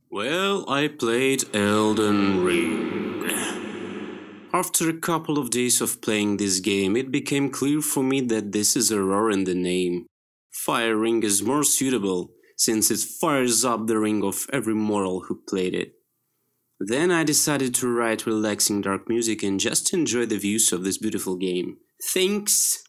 Well, I played Elden Ring. After a couple of days of playing this game, it became clear for me that this is a error in the name. Fire Ring is more suitable, since it fires up the ring of every mortal who played it. Then I decided to write relaxing dark music and just enjoy the views of this beautiful game. Thanks!